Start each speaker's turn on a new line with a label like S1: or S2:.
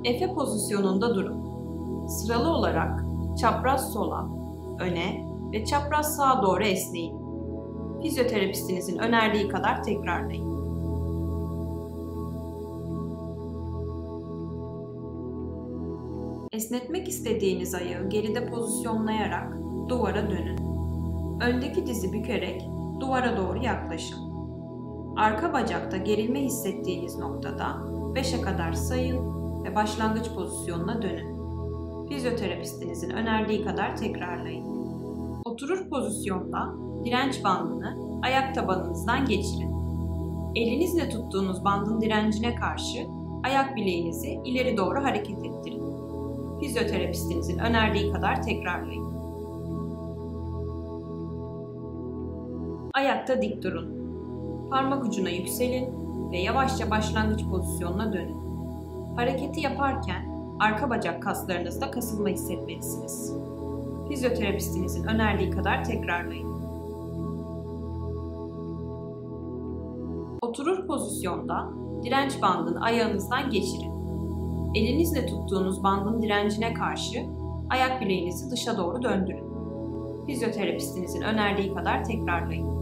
S1: Efe pozisyonunda durun. Sıralı olarak çapraz sola, öne ve çapraz sağa doğru esneyin. Fizyoterapistinizin önerdiği kadar tekrarlayın. Esnetmek istediğiniz ayağı geride pozisyonlayarak duvara dönün. Öndeki dizi bükerek duvara doğru yaklaşın. Arka bacakta gerilme hissettiğiniz noktada 5'e kadar sayın ve başlangıç pozisyonuna dönün. Fizyoterapistinizin önerdiği kadar tekrarlayın. Oturur pozisyonda direnç bandını ayak tabanınızdan geçirin. Elinizle tuttuğunuz bandın direncine karşı ayak bileğinizi ileri doğru hareket ettirin. Fizyoterapistinizin önerdiği kadar tekrarlayın. Ayakta dik durun. Parmak ucuna yükselin ve yavaşça başlangıç pozisyonuna dönün. Hareketi yaparken arka bacak kaslarınızda kasılma hissetmelisiniz. Fizyoterapistinizin önerdiği kadar tekrarlayın. Oturur pozisyonda direnç bandını ayağınızdan geçirin. Elinizle tuttuğunuz bandın direncine karşı ayak bileğinizi dışa doğru döndürün. Fizyoterapistinizin önerdiği kadar tekrarlayın.